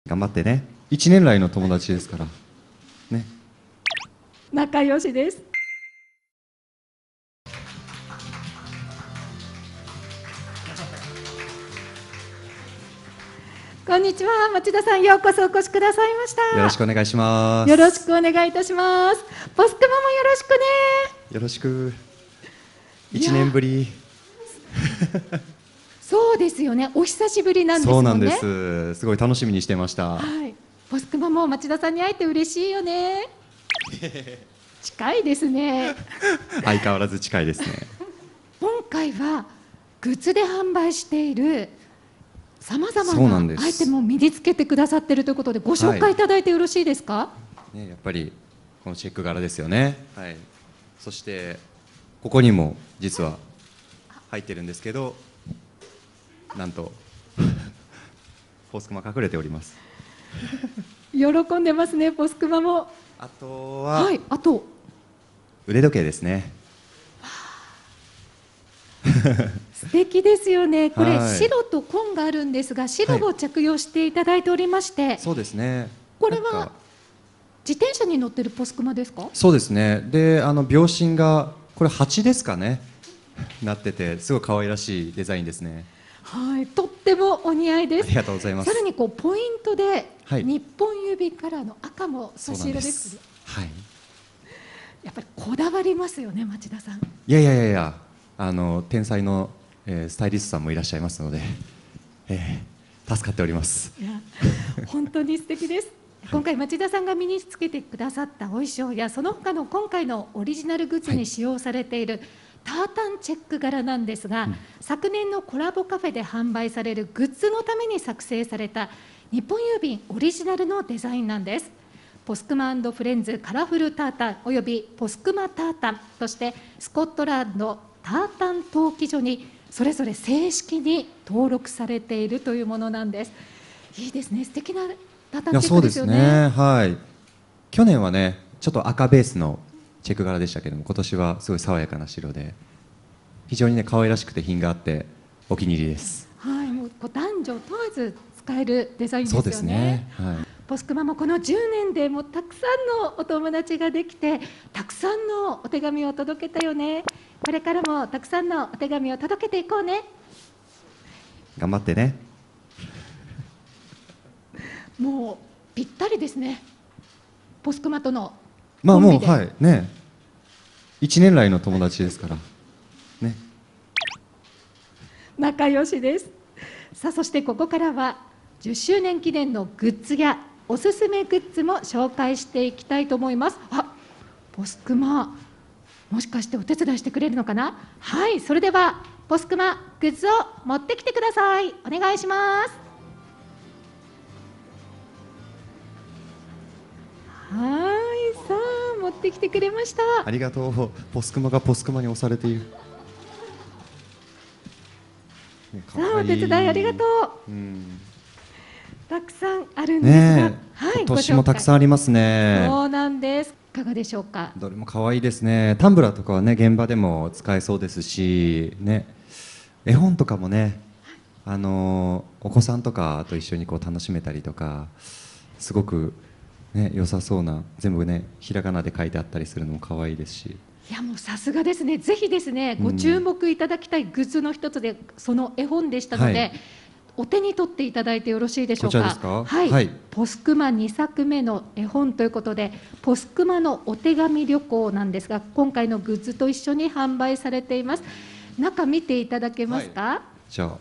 頑張ってね。1年来の友達ですからね。 仲良しです。こんにちは、町田さん、ようこそお越しくださいました。 よろしくお願いします。 よろしくお願いいたします。ポスクマもよろしくね。 よろしく。1年ぶり。 そうですよね。お久しぶりなんですそうもんね。 なんです。すごい楽しみにしてました。 はい。ポスクマも町田さんに会えて嬉しいよね。近いですね。 相変わらず近いですね。 今回はグッズで販売しているさまざまそうなんですなアイテムを身につけてくださっているということで、ご紹介いただいてよろしいですか？ ね、やっぱりこのチェック柄ですよね。はい。そしてここにも実は入ってるんですけど、なんとポスクマ隠れております。 喜んでますね、ポスクマも。 あとは、 はい、あと腕時計ですね。 素敵ですよね。これ、 はい白と紺があるんですが、白を着用していただいておりまして、 そうですね。 これはなんか自転車に乗ってるポスクマですか？ そうですね。で、秒針がこれ8ですかね。なってて、すごい可愛らしいデザインですね。 はい、とってもお似合いです。 ありがとうございます。 さらにこうポイントで、 はい日本指カラーの赤もそうなんで差し色ですす。 けど、 はい。 やっぱりこだわりますよね、町田さん。 いやいやいやいや、天才の、スタイリストさんもいらっしゃいますので、助かっております。 いや本当に素敵です。今回町田さんが身につけてくださったお衣装やその他の今回のオリジナルグッズに使用されているタータンチェック柄なんですが、昨年のコラボカフェで販売されるグッズのために作成された日本郵便オリジナルのデザインなんです。ポスクマ&フレンズカラフルタータンおよびポスクマタータンとしてスコットランドタータン登記所にそれぞれ正式に登録されているというものなんです。いいですね、素敵なタータンチェックですよね。 そうですね。はい。去年はね、ちょっと赤ベースのチェック柄でしたけども、今年はすごい爽やかな白で、非常にね可愛らしくて品があってお気に入りです。 はい、もうこう男女問わず使えるデザインですよね。 そうですね。はい。 ポスクマもこの10年でもうたくさんのお友達ができて、たくさんのお手紙を届けたよね。これからもたくさんのお手紙を届けていこうね。 頑張ってね。 もうぴったりですね。ポスクマとのまあもうコンビで。 はいね、1年来の友達ですからね。 仲良しです。さあ、そしてここからは10周年記念のグッズやおすすめグッズも紹介していきたいと思います。あ、ポスクマもしかしてお手伝いしてくれるのかな。はい、それではポスクマグッズを持ってきてください。お願いします。はい、さあ持ってきてくれました。 ありがとう。ポスクマがポスクマに押されている。 さあお手伝いありがとう。 うん。 たくさんあるんですが、 ねえ、 はい、 今年もたくさんありますね。 そうなんです。いかがでしょうか。 どれも可愛いですね。タンブラーとかはね、現場でも使えそうですし、ね、絵本とかもね、お子さんとかと一緒にこう楽しめたりとか、すごくね、良さそうな、全部ね、ひらがなで書いてあったりするのも可愛いですし。 いやもうさすがですね。ぜひですね、ご注目いただきたいグッズの一つでその絵本でしたので、 はい、 お手に取っていただいてよろしいでしょうこちらか。 ですか。 はい、 はい、 ポスクマ2作目の絵本ということで、ポスクマのお手紙旅行なんですが、今回のグッズと一緒に販売されています。中見ていただけますか。 はい、じゃあ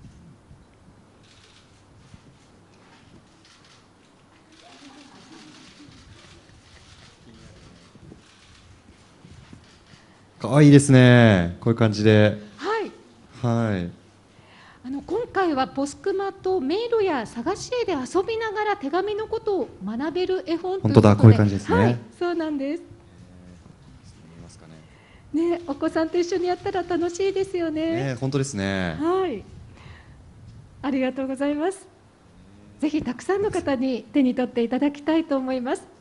可愛いですね。こういう感じで。 はい、 はい。 今回はポスクマと迷路や探し絵で遊びながら手紙のことを学べる絵本ということで。 本当だ、こういう感じですね。 はい、そうなんです。ね、お子さんと一緒にやったら楽しいですよね。 本当ですね。 はい。ありがとうございます。ぜひたくさんの方に手に取っていただきたいと思います。